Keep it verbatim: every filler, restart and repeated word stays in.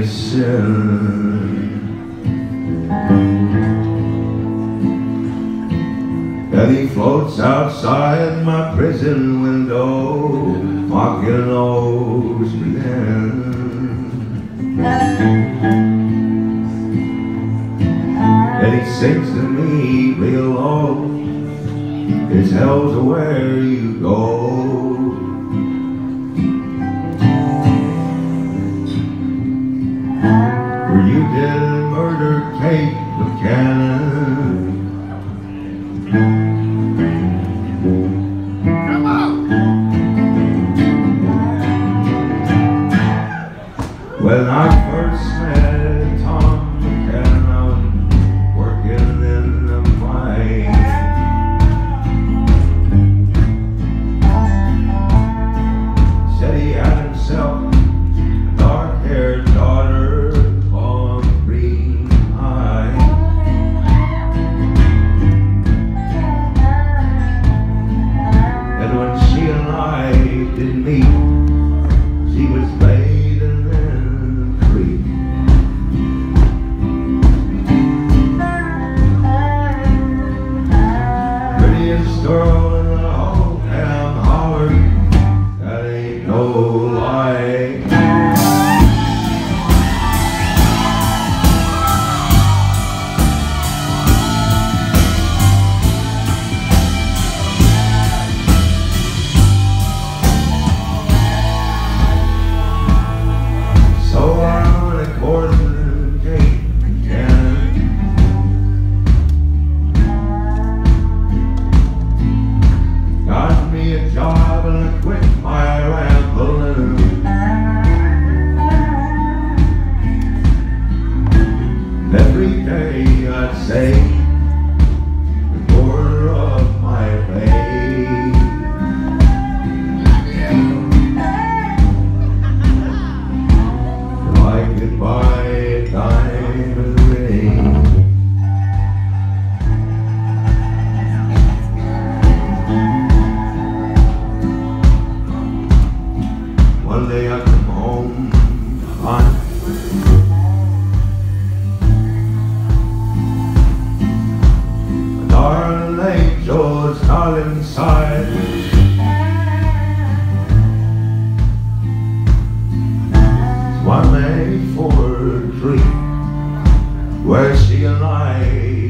a sin. And he floats outside my prison window, mocking those men. And he sings to me real low, it's hell to where you go. Where you did murder Kate Buchanan. Come on. When I first met Tom Buchanan, working in the mine, said he had himself a dark-haired daughter on green eye. And when she and I did meet, she was bathing in the creek. Prettiest girl in the whole town hollered, that ain't no lie. So I'm a courting Kate Buchanan. Got me a job and I quit my rambling. Every day I'd say the quarter of my pay. If I could buy a diamond ring, one day I come home on a darling angel's not inside. So I made for a dream where she and I